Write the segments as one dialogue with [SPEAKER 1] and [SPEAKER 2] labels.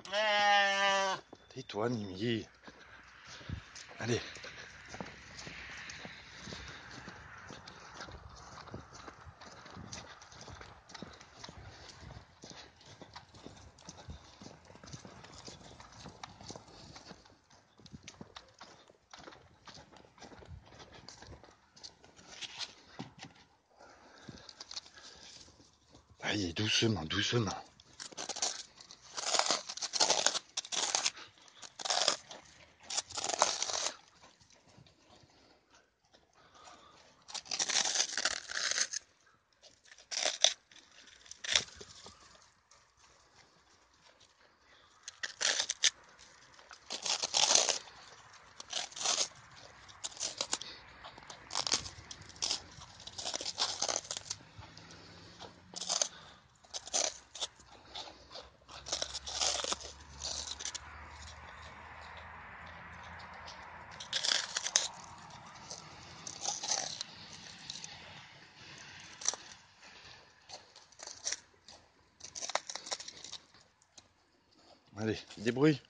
[SPEAKER 1] Tais-toi, Nimi. Allez. Allez, doucement, doucement. Allez, débrouille.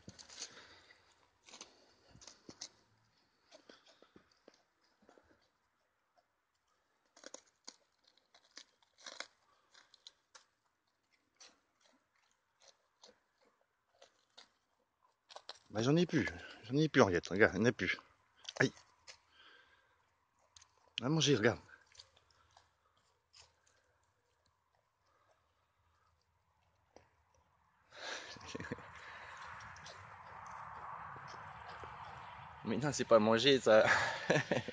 [SPEAKER 1] Bah, j'en ai plus. J'en ai plus, Henriette. Regarde, il n'y en a plus. Aïe. À manger, regarde. Mais non, c'est pas manger, ça.